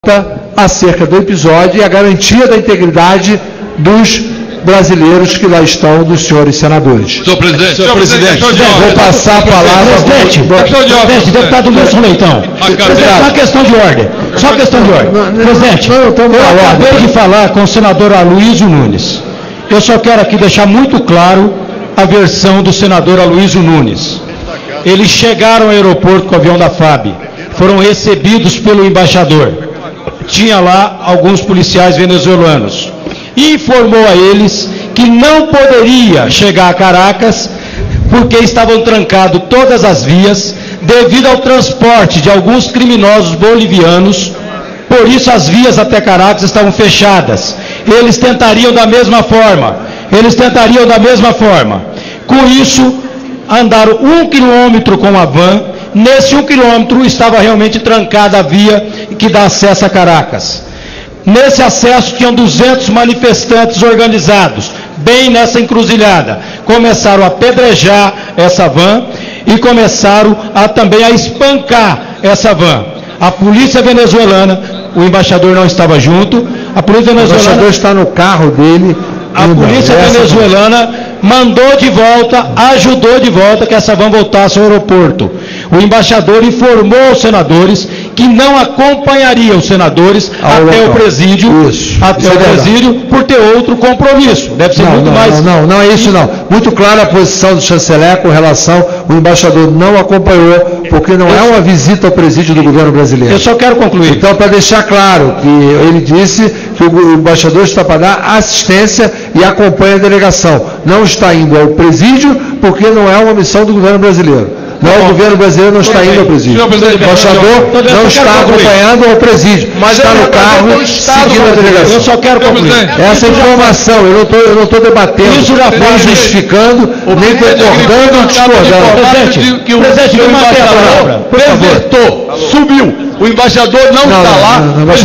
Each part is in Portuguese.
acerca do episódio e a garantia da integridade dos brasileiros que lá estão, dos senhores senadores. Senhor presidente, vou passar a palavra... Presidente, deputado Wilson Leitão, só uma questão de ordem, presidente, eu acabei de falar com o senador Aloysio Nunes. Eu só quero aqui deixar muito claro a versão do senador Aloysio Nunes. Eles chegaram ao aeroporto com o avião da FAB, foram recebidos pelo embaixador. Tinha lá alguns policiais venezuelanos. E informou a eles que não poderia chegar a Caracas porque estavam trancadas todas as vias devido ao transporte de alguns criminosos bolivianos. Por isso as vias até Caracas estavam fechadas. Eles tentariam da mesma forma. Com isso, andaram 1 quilômetro com a van. Nesse 1 quilômetro estava realmente trancada a via que dá acesso a Caracas. Nesse acesso tinham 200 manifestantes organizados, bem nessa encruzilhada. Começaram a apedrejar essa van e começaram também a espancar essa van. A polícia venezuelana, o embaixador não estava junto, a polícia venezuelana... O embaixador está no carro dele. A polícia venezuelana mandou de volta, ajudou de volta que essa van voltasse ao aeroporto. O embaixador informou aos senadores que não acompanharia os senadores até o presídio, por ter outro compromisso. Deve ser muito mais... Não é isso não. Muito clara a posição do chanceler com relação, o embaixador não acompanhou, porque não é uma visita ao presídio do governo brasileiro. Eu só quero concluir. Então, para deixar claro que ele disse que o embaixador está para dar assistência e acompanha a delegação. Não está indo ao presídio, porque não é uma missão do governo brasileiro. O governo brasileiro não está indo ao presídio. O embaixador não está acompanhando ao presídio, mas está no carro seguindo a delegação. Eu só quero concluir. Essa informação, eu não estou debatendo, nem justificando, nem concordando ou discordando. Presidente, me mantenha a palavra. Desertou, subiu. O embaixador não está lá.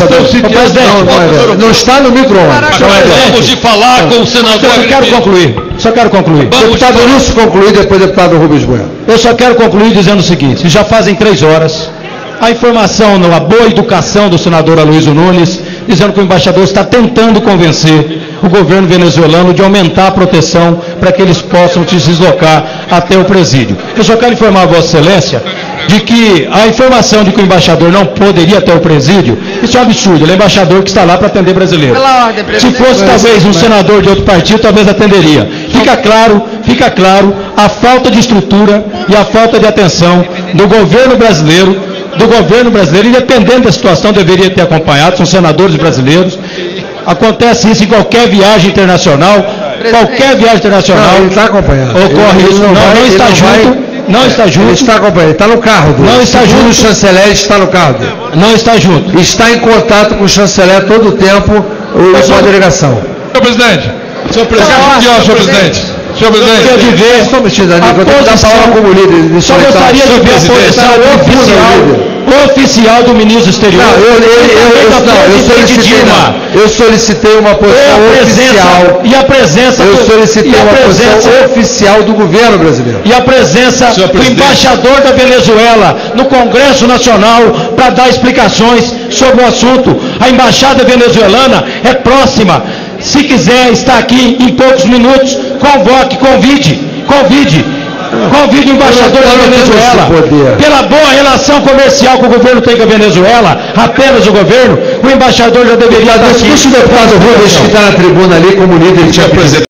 Não está no micro-ondas. Vamos de falar com o senador. Só quero concluir. Deputado Lúcio concluir, depois deputado Rubens Bueno. Eu só quero concluir dizendo o seguinte: já fazem 3 horas, a informação, a boa educação do senador Aloysio Nunes, dizendo que o embaixador está tentando convencer o governo venezuelano de aumentar a proteção para que eles possam se deslocar até o presídio. Eu só quero informar a Vossa Excelência de que a informação de que o embaixador não poderia até o presídio, isso é um absurdo. Ele é embaixador que está lá para atender brasileiro. Se fosse talvez um senador de outro partido, talvez atenderia. Fica claro a falta de estrutura e a falta de atenção do governo brasileiro, independente da situação, deveria ter acompanhado, são senadores brasileiros. Acontece isso em qualquer viagem internacional, Ele está acompanhando. Ocorre isso, não está junto. Não está junto. Ele está acompanhando, está no carro dele. Não está junto. O chanceler está no carro dele. Não está junto. Está em contato com o chanceler todo o tempo com a delegação. Senhor presidente. Eu gostaria de ver a posição oficial do ministro exterior. Eu solicitei uma posição oficial. E a presença oficial do governo brasileiro. E a presença do embaixador da Venezuela no Congresso Nacional para dar explicações sobre o assunto. A embaixada venezuelana é próxima. Se quiser estar aqui em poucos minutos, convide o embaixador da Venezuela. Pela boa relação comercial que o governo tem com a Venezuela, apenas o governo, o embaixador já deveria dar aqui. Deixa o deputado Rubens, que está na tribuna ali como líder, tinha